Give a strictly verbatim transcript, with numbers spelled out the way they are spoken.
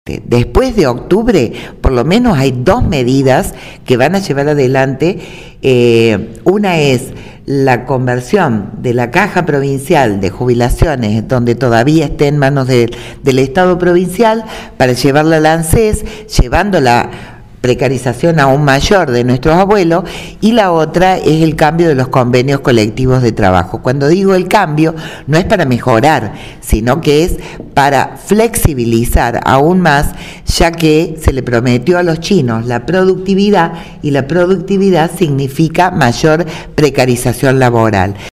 Después de octubre, por lo menos hay dos medidas que van a llevar adelante. Eh, una es la conversión de la Caja Provincial de Jubilaciones, donde todavía esté en manos de, del Estado provincial, para llevarla al ANSES, llevando la precarización aún mayor de nuestros abuelos, y la otra es el cambio de los convenios colectivos de trabajo. Cuando digo el cambio, no es para mejorar, sino que es para flexibilizar aún más, ya que se le prometió a los chinos la productividad, y la productividad significa mayor precarización laboral.